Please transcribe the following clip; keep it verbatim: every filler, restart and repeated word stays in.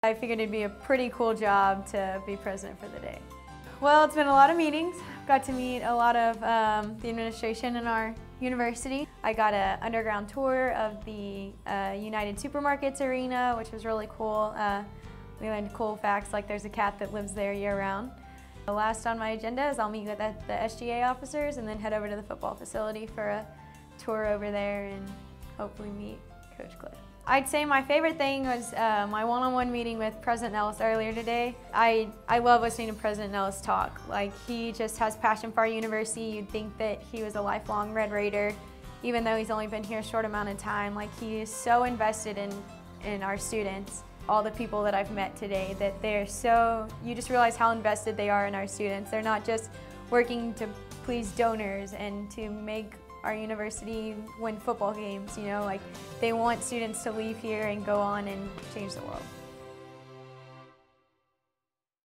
I figured it'd be a pretty cool job to be president for the day. Well, it's been a lot of meetings. Got to meet a lot of um, the administration in our university. I got an underground tour of the uh, United Supermarkets arena, which was really cool. Uh, we learned cool facts like there's a cat that lives there year-round. The last on my agenda is I'll meet with the, the S G A officers and then head over to the football facility for a tour over there and hopefully meet Coach Cliff. I'd say my favorite thing was uh, my one-on-one meeting with President Nellis earlier today. I, I love listening to President Nellis talk. Like, he just has passion for our university. You'd think that he was a lifelong Red Raider, even though he's only been here a short amount of time. Like, he is so invested in, in our students. All the people that I've met today, that they're so, you just realize how invested they are in our students. They're not just working to please donors and to make our university win football games, you know, like they want students to leave here and go on and change the world.